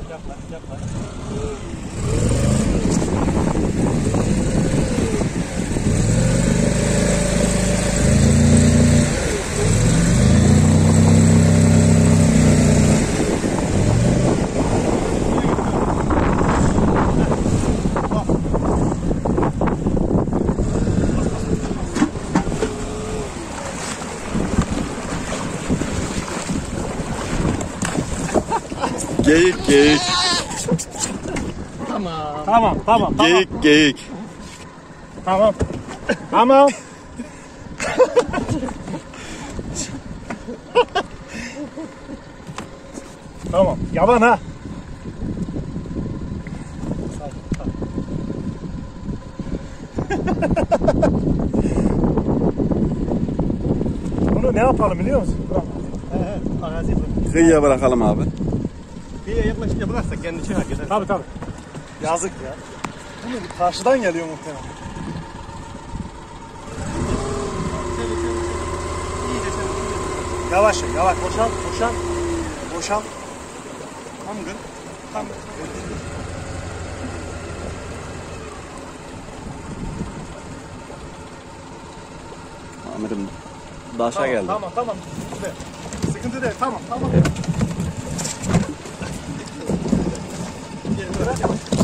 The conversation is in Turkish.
Yaklaş, yaklaş. Geyik geyik. Tamam. Geyik geyik. Tamam. Tamam. Tamam. Yalan ha. Bunu ne yapalım biliyor musun? Arazi yapalım. Kıyıya bırakalım abi. Bir yaklaşınca bıraksak kendini çıkar gider. Tabii. Yazık ya. Bunu karşıdan geliyor muhtemelen. Yavaş yavaş boşal. Tam gır. Amirim daşa geldi. Tamam. Sıkıntı değil. Tamam. Bırak.